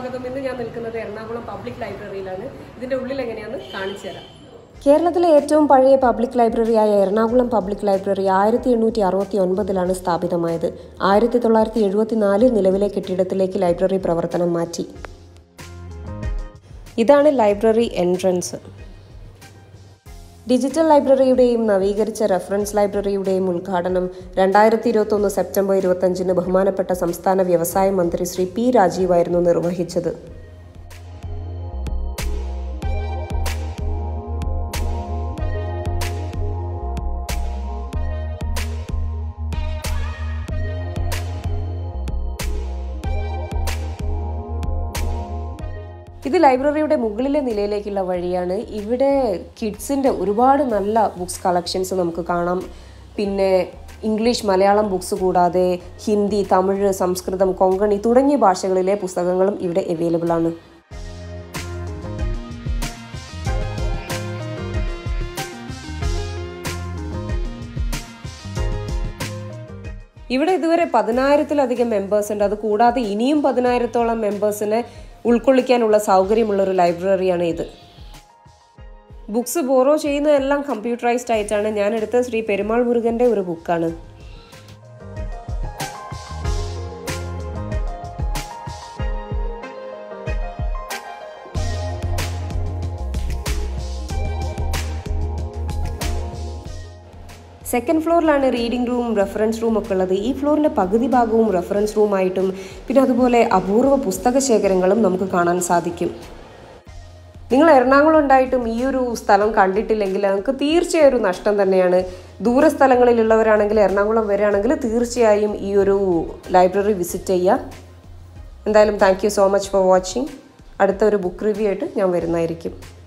സ്വാഗതം. ഇന്ന് ഞാൻ നിൽക്കുന്നത് എറണാകുളം പബ്ലിക് ലൈബ്രറിയിലാണ്. ഇതിന്റെ ഉള്ളിൽ എങ്ങനെയാണെന്ന് കാണിച്ചു തരാം. കേരളത്തിലെ ഏറ്റവും പഴയ പബ്ലിക് ലൈബ്രറിയായ എറണാകുളം പബ്ലിക് ലൈബ്രറി 1869 സ്ഥാപിതമായത്. 1974 നിലവിലെ കെട്ടിടത്തിലേക്ക് ലൈബ്രറി പ്രവർത്തനം മാറ്റി. ഇതാണ് ലൈബ്രറി എൻട്രൻസ്. ഡിജിറ്റൽ ലൈബ്രറിയുടെയും നവീകരിച്ച റെഫറൻസ് ലൈബ്രറിയുടെയും ഉദ്ഘാടനം 2021 സെപ്റ്റംബർ 25 ബഹുമാനപ്പെട്ട സംസ്ഥാന വ്യവസായ മന്ത്രി ശ്രീ പി രാജീവായിരുന്നു നിർവഹിച്ചത്. ഇത് ലൈബ്രറിയുടെ മുകളിലെ നിലയിലേക്കുള്ള വഴിയാണ്. ഇവിടെ കിഡ്സിൻ്റെ ഒരുപാട് നല്ല ബുക്സ് കളക്ഷൻസ് നമുക്ക് കാണാം. പിന്നെ ഇംഗ്ലീഷ്, മലയാളം ബുക്സ് കൂടാതെ ഹിന്ദി, തമിഴ്, സംസ്കൃതം, കൊങ്കണി തുടങ്ങിയ ഭാഷകളിലെ പുസ്തകങ്ങളും ഇവിടെ അവൈലബിൾ ആണ്. ഇവിടെ ഇതുവരെ 10,000-ലധികം മെമ്പേഴ്സ് ഉണ്ട്. അത് കൂടാതെ ഇനിയും 10,000-ഓളം മെമ്പേഴ്സിനെ ഉൾക്കൊള്ളിക്കാനുള്ള സൗകര്യമുള്ള ഒരു ലൈബ്രറിയാണ് ഇത്. ബുക്സ് ബോറോ ചെയ്യുന്നതെല്ലാം കമ്പ്യൂട്ടറൈസ്ഡ് ആയിട്ടാണ്. ഞാൻ എടുത്ത ശ്രീ പെരുമാൾ മുരുകൻ്റെ ഒരു ബുക്കാണ്. സെക്കൻഡ് ഫ്ലോറിലാണ് റീഡിംഗ് റൂം, റെഫറൻസ് റൂം ഒക്കെ ഉള്ളത്. ഈ ഫ്ലോറിൻ്റെ പകുതി ഭാഗവും റെഫറൻസ് റൂമായിട്ടും പിന്നെ അതുപോലെ അപൂർവ പുസ്തക ശേഖരങ്ങളും നമുക്ക് കാണാൻ സാധിക്കും. നിങ്ങൾ എറണാകുളം ഉണ്ടായിട്ടും ഈ ഒരു സ്ഥലം കണ്ടിട്ടില്ലെങ്കിൽ നിങ്ങൾക്ക് തീർച്ചയായും ഒരു നഷ്ടം തന്നെയാണ്. ദൂരസ്ഥലങ്ങളിലുള്ളവരാണെങ്കിൽ എറണാകുളം വരികയാണെങ്കിൽ തീർച്ചയായും ഈ ഒരു ലൈബ്രറി വിസിറ്റ് ചെയ്യുക. എന്തായാലും thank you so much for watching. അടുത്ത ഒരു ബുക്ക് റിവ്യൂ ആയിട്ട് ഞാൻ വരുന്നതായിരിക്കും.